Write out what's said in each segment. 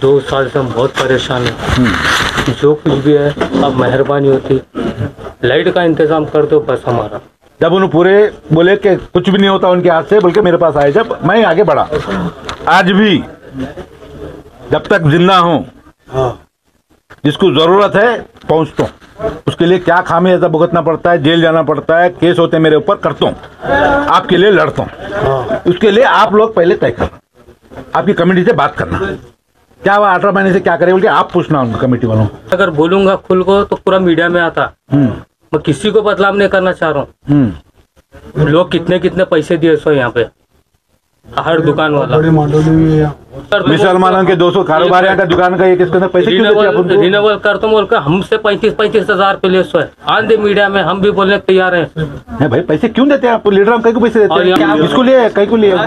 2 साल से हम बहुत परेशान हैं। जो कुछ भी है अब मेहरबानी होती, लाइट का इंतजाम कर दो बस हमारा। जब उन्होंने पूरे बोले कि कुछ भी नहीं होता उनके हाथ से, बल्कि मेरे पास आए, जब मैं आगे बढ़ा। आज भी जब तक जिंदा हूँ, जिसको जरूरत है पहुंचता हूँ। उसके लिए क्या खामियाजा भुगतना पड़ता है, जेल जाना पड़ता है, केस होते हैं मेरे ऊपर, करता हूँ, आपके लिए लड़ता हूँ। उसके लिए आप लोग पहले तय करना, आपकी कमेटी से बात करना, क्या हुआ 18 महीने से क्या करे बोल के आप पूछना उनको, कमेटी वालों। अगर बोलूंगा खुल को तो पूरा मीडिया में आता। मैं किसी को बदलाव नहीं करना चाह रहा हूँ। लोग कितने कितने पैसे दिए सो यहाँ पे, हर दुकान वाला मुसलमानों के 200 कारोबार का दुकान का, एक इसके अंदर पैसे क्यों देते आप? रिन्यूअल करता हूँ बोलकर हमसे 35-35 हजार पे ले सो है। आंधे मीडिया में हम भी बोलने तैयार हैं। नहीं भाई, पैसे क्यों देते हैं आप? लीडर हम कई को पैसे देते हैं, इसको लिए कई को लिए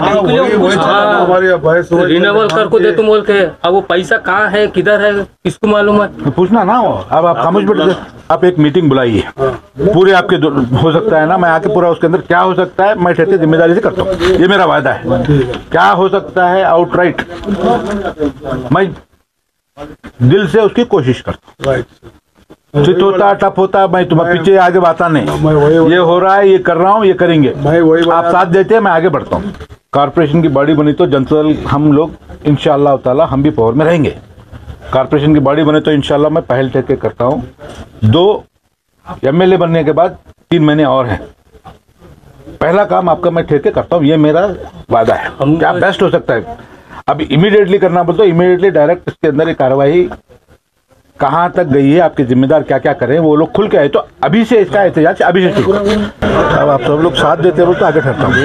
रिन्यूअल कर को दे तुम बोल के। अब वो पैसा कहाँ है, किधर है, किसको मालूम है? पूछना ना हो। अब आप खामोश बैठ, आप एक मीटिंग बुलाइए पूरे आपके, हो सकता है ना मैं आके पूरा उसके अंदर क्या हो सकता है मैं ठहर के जिम्मेदारी से करता हूँ, ये मेरा वायदा है। क्या हो सकता है आउटराइट मैं दिल से उसकी कोशिश करता हूँ। चित होता टप होता मैं तुम्हारे पीछे आगे बाता नहीं, ये हो रहा है, ये कर रहा हूँ, ये करेंगे, आप साथ देते हैं, मैं आगे बढ़ता हूँ। कारपोरेशन की बॉडी बनी तो जनता दल हम लोग इंशाअल्लाह ताला हम भी पावर में रहेंगे। कारपोरेशन की बॉडी बने तो इंशाल्लाह मैं पहल टेक के करता हूँ। 2 MLA बनने के बाद 3 महीने और हैं, पहला काम आपका मैं ठेके करता हूँ, ये मेरा वादा है। क्या बेस्ट हो सकता है? अब इमीडिएटली करना बोलते तो इमीडिएटली डायरेक्ट इसके अंदर कार्रवाई कहाँ तक गई है, आपके जिम्मेदार क्या क्या करें, वो लोग खुल के आए तो अभी से इसका एहतजाज अभी से शुरू। अब आप सब लोग साथ देते हो तो आगे ठहरता हूँ।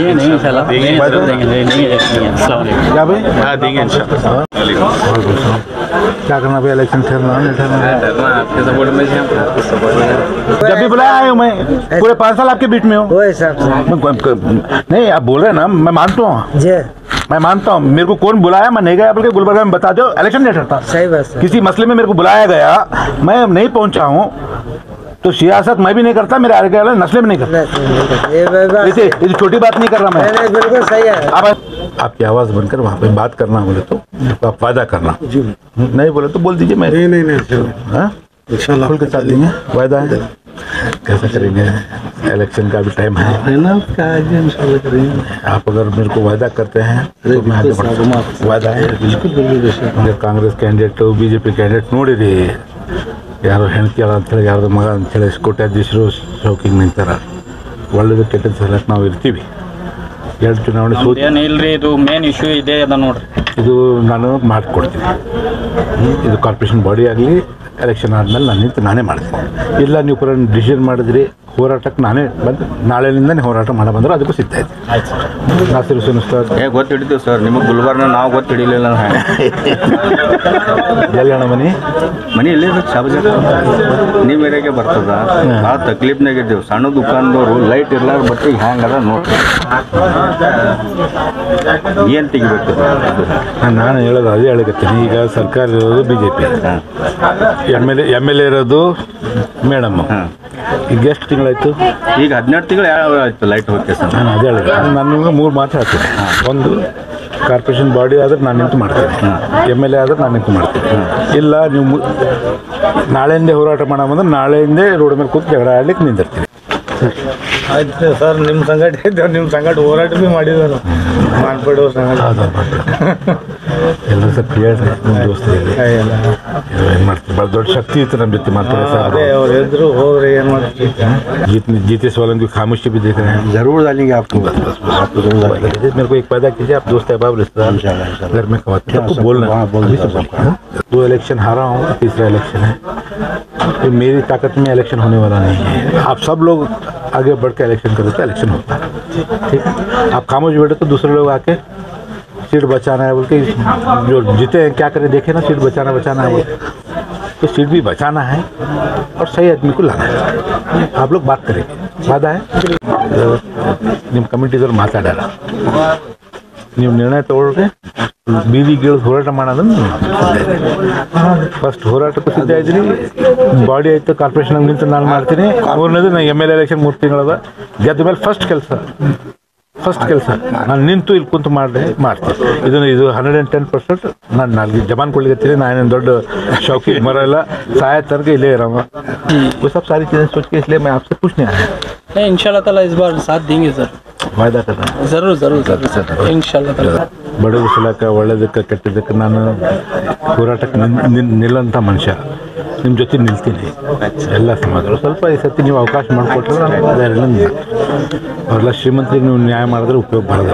क्या भाई? क्या करना भाई? इलेक्शन ठहरना नहीं ठहरना? जब भी बुलाया आया हूँ मैं, पूरे 5 साल आपके बीच में हूँ। नहीं आप बोल रहे हैं ना, मैं मानता हूँ, मैं मानता हूँ। मेरे को कौन बुलाया, मैं नहीं गया, बल्कि गुलबर्गा में बता दो, इलेक्शन नहीं ठहरता। सही बात। किसी मसले में मेरे को बुलाया गया, मैं नहीं पहुंचा हूँ तो सियासत मैं भी नहीं करता, मेरे आगे वाले नस्लें भी नहीं करता। इसे छोटी बात नहीं कर रहा मैं। बिल्कुल सही है। अब आपकी आवाज बनकर वहाँ पे बात करना बोले तो आप वादा करना, नहीं बोले तो बोल दीजिए। मैं नहीं इंशाल्लाह खुल के साथ देंगे, वादा है। कैसा करेंगे? इलेक्शन का भी टाइम है ना, आप अगर मेरे को वादा करते हैं तो मैं आगे बढ़ूंगा, वादा है। बिल्कुल कांग्रेस कैंडिडेट बीजेपी कैंडिडेट ನೋಡಿರಿ, ಯಾರು ಹೆಣ್ತಿಯಾಳ ಅಂತೇಳಿ ಯಾರ್ದು ಮಗ ಅಂತೇಳಿ ಕೋಟ್ಯಾಧೀಶರು ಶೌಕಿಂಗ್ ನಿಂತಾರ, ಒಳ್ಳೆದು ಕೆಟ್ಟದ್ದು ಸಲಕ್ಕೆ ನಾವು ಇರ್ತೀವಿ। 2 ಚುನಾವಣೆ ಇಲ್ರಿ, ಇದು ಮೇನ್ ಇಶ್ಯೂ ಇದೆ ಅದ ನೋಡ್ರಿ, ಇದು ನಾನು ಮಾಡಿಕೊಡ್ತೀನಿ। ಇದು ಕಾರ್ಪೊರೇಷನ್ ಬಾಡಿ ಆಗಲಿ ಎಲೆಕ್ಷನ್ ಆದಮೇಲೆ ನಾನು ನಿಂತು ನಾನೇ ಮಾಡ್ತೀನಿ, ಇಲ್ಲ ನೀವು ಪೂರ ಡಿಸಿಷನ್ ಮಾಡಿದ್ರಿ ಹೋರಾಟಕ್ಕೆ ನಾನೇ ಬಂದು ನಾಳೆಯಿಂದನೇ ಹೋರಾಟ ಮಾಡಿ ಬಂದ್ರೆ ಅದಕ್ಕೂ ಸಿಗ್ತಾ ಇದೆ। ನಾಸಿರ್ ಹುಸೇನ್ ಉಸ್ತಾದ್ ಗೊತ್ತು ಹಿಡಿತೀವಿ ಸರ್, ನಿಮಗೆ ಗುಲ್ಬರ್ನ ನಾವು ಗೊತ್ತು ಹಿಡಿಲಿಲ್ಲ। ಎಲ್ಲಿ ಮನೆ ಎಲ್ಲಿ ಶಾಬಜಾರ್ ನಿಮ್ಮ ಏರಿಯಾಗೆ ಬರ್ತದ, ಭಾಳ ತಕ್ಲೀಫ್ನಾಗಿದ್ದೀವಿ। ಸಣ್ಣ ದುಕಾನ್ದವರು ಲೈಟ್ ಇರ್ಲಾರ ಬಟ್ಟೆ ಹ್ಯಾಂಗದ ನೋಡ್ರಿ, ಏನು ತೆಗಿಬೇಕು? ನಾನು ಹೇಳೋದು ಅದೇ ಹೇಳಕತ್ತೀನಿ। ಈಗ ಸರ್ಕಾರ ಇರೋದು BJP, MLA ಇರೋದು ಮೇಡಮ್, ಈಗ ಎಷ್ಟು ತಿಂಗಳಾಯ್ತು? ಈಗ 12 ತಿಂಗಳು ಆಯ್ತು ಲೈಟ್ ಹೋಗ್ತೇವೆ ಸರ್। ನಾನು ಅದೇ ಹೇಳಿದೆ, ನಾನು ನಿಮ್ಗೆ 3 ಮಾತು ಹೇಳ್ತೀನಿ। ಒಂದು, ಕಾರ್ಪೊರೇಷನ್ ಬಾಡಿ ಆದ್ರೆ ನಾನು ನಿಂತು ಮಾಡ್ತೀನಿ, MLA ಆದ್ರೆ ನಾನು ನಿಂತು ಮಾಡ್ತೀನಿ, ಇಲ್ಲ ನೀವು ನಾಳೆಯಿಂದೇ ಹೋರಾಟ ಮಾಡೋ ನಾಳೆಯಿಂದೇ ರೋಡ್ ಮೇಲೆ ಕೂತು ಜಗಳ ಆಡ್ಲಿಕ್ಕೆ ನಿಂತಿರ್ತೀನಿ। ಆಯ್ತು ಸರ್, ನಿಮ್ಮ ಸಂಘಟ ಇದ್ದೇವೆ, ನಿಮ್ಮ ಸಂಘಟ ಹೋರಾಟ ಭೀ ಮಾಡಿದ್ರು ಮಾಡ್ಬಿಡೋ ಸಂಘಟ ಎಲ್ಲರೂ ಸ್ವಲ್ಪ ಹೇಳ್ರಿ, ನಿಮ್ಮ ದೋಸ್ತರಿಗೆ ಏನು ಮಾಡ್ತೀವಿ, ಭಾಳ ದೊಡ್ಡ ಶಕ್ತಿ ಇತ್ತು ನಮ್ಮ ಜೊತೆ ಮಾತಾಡೋ ಸರ್। अरे और इधर हो रहे हैं जीतने वालों की खामोशी भी देख रहे हैं। जरूर डालेंगे आपको, मेरे को एक पैदा कीजिए, आप दोस्त अहबाब रिश्तेदार घर में खवाते आपको बोलना। 2 इलेक्शन हारा हूँ, 3रा इलेक्शन है, तो मेरी ताकत में इलेक्शन होने वाला नहीं है। आप सब लोग आगे बढ़ के इलेक्शन करो तो इलेक्शन होता है, ठीक है? आप खामोश बैठे तो दूसरे लोग आके सीट बचाना है बोल के, जो जीते हैं क्या करें देखे ना, सीट बचाना है, तो सीट भी बचाना है और सही आदमी को लाना है। आप लोग बात करेंगे, वादा है। ನಿಮ್ಮ ಕಮಿಟಿದವ್ರು ಮಾತಾಡಲ್ಲ, ನೀವು ನಿರ್ಣಯ ತಗೊಳ್ರೆ ಬೀದಿಗಿಳಿದು ಹೋರಾಟ ಮಾಡೋದನ್ನು ಫಸ್ಟ್ ಹೋರಾಟಕ್ಕೂ ಸಿದ್ಧ ಇದ್ದೀನಿ, ಬಾಡಿ ಆಯಿತು ಕಾರ್ಪೊರೇಷನ್ ನಿಂತು ನಾನು ಮಾಡ್ತೀನಿ। 3ನೇದು ನಾನು MLA ಎಲೆಕ್ಷನ್ 3 ತಿಂಗಳದ ಗೆದ್ದ ಮೇಲೆ ಫಸ್ಟ್ ಕೆಲಸ ಫಸ್ಟ್ ಕೆಲಸ ನಾನು ನಿಂತು ಇಲ್ಲಿ ಕುಂತು ಮಾಡ್ತೀನಿ ಇದು 110% ನಾನು ನಾಲ್ಗೆ ಜಮಾನ್ ಕೊಡ್ಲಿಕ್ಕೆ ನಾನೇನು ದೊಡ್ಡ शौकी मर साया तर के ले रहा हूँ वो सब सारी चीज़ें सोच के इसलिए मैं आपसे पूछने आया नहीं इंशाल्लाह ताला इस बार साथ देंगे सर वायदा कर रहा हूँ जरूर जरूर जरूर इंशाल्लाह ताला ಬಡವರ ಸಲಕ ಒಳ್ಳೇದಕ್ಕೆ ಕೆಟ್ಟದಕ್ಕೆ ನಾನು ಹೋರಾಟಕ್ಕೆ ನಿಲ್ಲಂಥ ಮನುಷ್ಯ ನಿಮ್ಮ ಜೊತೆ ನಿಲ್ತೀನಿ ಎಲ್ಲ ಸಮಾಜಗಳು ಸ್ವಲ್ಪ ಈ ಸತಿ ನೀವು ಅವಕಾಶ ಮಾಡಿಕೊಟ್ರೆ ನಾನು ಧೈರ್ಯ ಅವರೆಲ್ಲ ಶ್ರೀಮಂತರಿಗೆ ನೀವು ನ್ಯಾಯ ಮಾಡಿದ್ರೆ ಉಪಯೋಗ ಬರೋದಿಲ್ಲ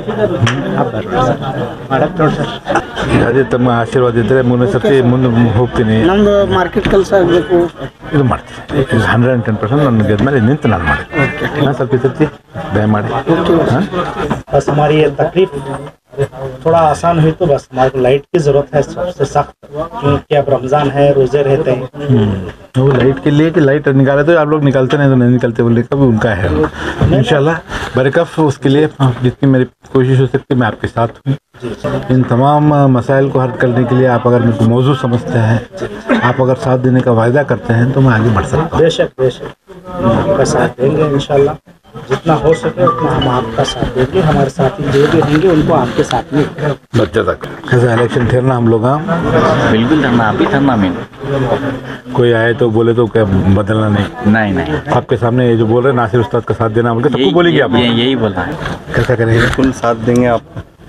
ಅದೇ ತಮ್ಮ ಆಶೀರ್ವಾದ ಇದ್ದರೆ ಮುಂದೆ ಸರ್ತಿ ಮುಂದೆ ಹೋಗ್ತೀನಿ ನಮ್ದು ಮಾರ್ಕೆಟ್ ಕೆಲಸ ಆಗಬೇಕು ಇದು ಮಾಡ್ತೀನಿ 110% ನನ್ನ ಗೆದ್ಮೇಲೆ ನಿಂತು ನಾನು ಮಾಡಿ ನಾನು ಸ್ವಲ್ಪ ಈ ಸರ್ತಿ ದಯಮಾಡಿ ಹಾಂ बस हमारी ये तकलीफ थोड़ा आसान हुई तो बस हमारे को लाइट की जरूरत है सबसे सख्त क्योंकि अब रमजान है रोजे रहते हैं वो लाइट के लिए कि लाइट निकाले तो आप लोग निकालते नहीं तो नहीं निकलते बोले कभी उनका है इंशाल्लाह बरकफ उसके लिए जितनी मेरी कोशिश हो सकती मैं आपके साथ हूँ इन तमाम मसाइल को हल करने के लिए आप अगर मेरे को मौजूद समझते हैं आप अगर साथ देने का वायदा करते हैं तो मैं आगे बढ़ सकता हूँ बेशक आपका साथ देंगे इंशाल्लाह जितना हो सके उतना हम आपका साथ देंगे हमारे साथी जो भी रहेंगे उनको आपके साथ में बच्चे तक कैसा इलेक्शन ठहरना हम लोग बिल्कुल धरना आप ही धरना में कोई आए तो बोले तो क्या बदलना नहीं नहीं आपके सामने ये जो बोल रहे हैं नासिर उस्ताद का साथ देना बोल के सबको बोलेंगे आप यही बोला है कैसा करेंगे बिल्कुल साथ देंगे आप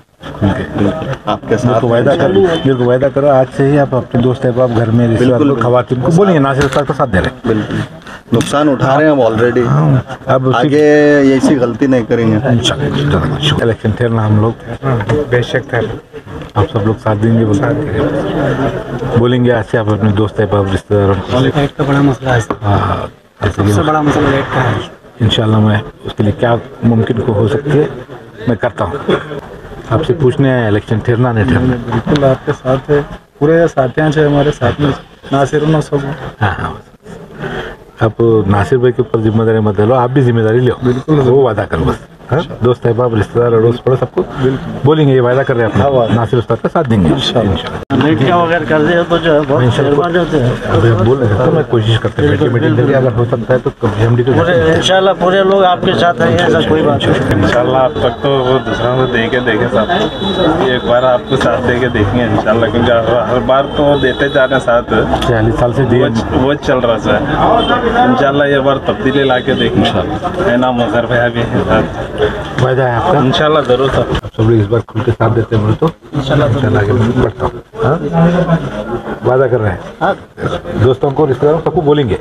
आपके साथ मेरे को वायदा करो आज से ही आप अपने दोस्त है आप घर में रिश्तेदार खवातीन को बोलेंगे नासिर उस्ताद का साथ दे रहे बिल्कुल नुकसान उठा रहे हैं हम ऑलरेडी अब आगे ऐसी गलती नहीं करेंगे इलेक्शन ठहरना हम लोग बेशक ठहर आप सब लोग साथ देंगे बोलेंगे आज से आप अपने दोस्त है आप रिश्तेदारों को लाइट का बड़ा मसला है हाँ सबसे बड़ा मसला लाइट का है इंशाल्लाह मैं उसके लिए क्या मुमकिन को हो सकती है मैं करता हूँ आपसे पूछने आया इलेक्शन ठहरना नहीं ठहरना बिल्कुल आपके साथ है पूरे साथियाँ हैं हमारे साथ में नासिर न सब हाँ हाँ आप नासिर भाई के ऊपर जिम्मेदारी मत लो आप भी जिम्मेदारी लो बिल्कुल वो वादा करो बस हाँ दोस्त है बाप रिश्तेदार अड़ोस पड़ोस सबको बोलेंगे ये वादा कर रहे हैं अपना नासिर उस्ताद का साथ देंगे लाइट का वगैरह कर दे तो जो है बहुत जाते हैं अभी आप बोल रहे हैं तो मैं कोशिश करते हैं मीटिंग करके अगर हो सकता है तो एमडी को इंशाल्लाह पूरे लोग आपके साथ रहेंगे ऐसा कोई बात नहीं इंशाल्लाह अब तक तो वो दूसरा को देखे साथ एक बार आपको साथ दे के देखेंगे इंशाल्लाह क्योंकि हर बार तो देते जा रहे हैं साथ 40 साल से दिए वो चल रहा सर इंशाल्लाह ये बार तब्दीली ला के देखेंगे है ना मजहर भैया भी है साथ वायदा है आपका इंशाल्लाह जरूर सर आप सब लोग इस बार खुल के साथ देते हैं तो इंशाल्लाह आगे बढ़ता हूँ हाँ? वादा कर रहे हैं दोस्तों को रिश्तेदारों सबको बोलेंगे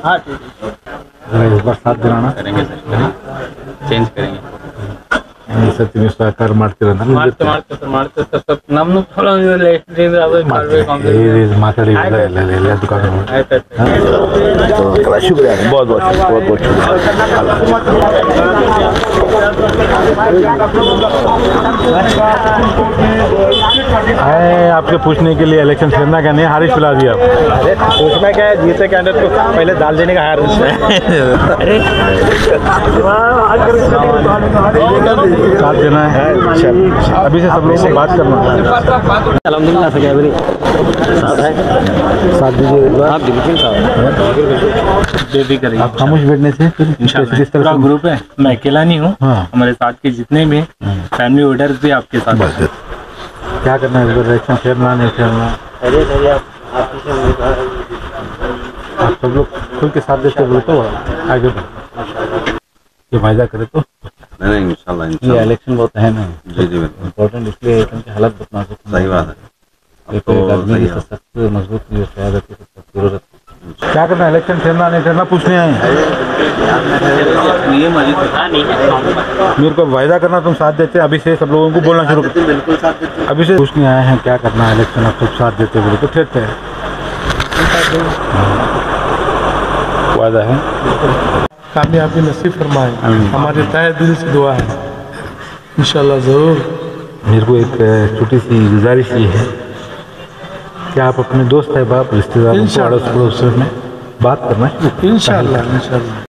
इस बार साथ दिलाना करेंगे सर चेंज करेंगे ಸತಿ ನೀವು ಸಹಕಾರ ಮಾಡ್ತೀರ ನಮ್ನು ಮಾತಾಡಿ ಎಲ್ಲ ದುಕಾನ್ ಶುಕ್ರಿಯಾ बहुत बहुत आए आपसे पूछने के लिए इलेक्शन ठहरना क्या नहीं हारिश पिला दिया पूछना क्या है जीते कैंडिडेट को पहले दाल देने का हार साथ देना है अभी से सब लोगों से बात करना है अल्हम्दुलिल्लाह से साथ दीजिए एक बार आप बिल्कुल करेंगे आप खामोश बैठने से किस तरह पूरा ग्रुप है मैं अकेला नहीं हूँ हाँ हमारे साथ के जितने भी फैमिली लीडर्स भी आपके साथ हैं। क्या करना है इस बार इलेक्शन ठहरना नहीं ठहरना आप सब लोग खुल के साथ देते बोले तो आगे बढ़ ये वायदा करे तो नहीं इंशाल्लाह ये इलेक्शन बहुत अहम है जी जी बिल्कुल इम्पोर्टेंट इसलिए क्योंकि हालत बहुत नाजुक है सही बात है एक आदमी की सख्त मजबूत क़यादत की सख्त जरूरत क्या करना है इलेक्शन ठहरना नहीं ठहरना पूछने आए मेरे को वायदा करना तुम साथ देते अभी से सब लोगों को बोलना शुरू करते बिल्कुल साथ देते अभी से पूछने आए हैं क्या करना है इलेक्शन आप सब साथ देते बोले तो ठहरते हैं वादा है कामयाबी नसीब फरमाए हमारे तहे दिल से दुआ है इंशाल्लाह ज़रूर मेरे को एक छोटी सी गुजारिश ये है कि आप अपने दोस्त है बाप रिश्तेदारों को अड़ोस पड़ोस में बात करना इंशाल्लाह इंशाल्लाह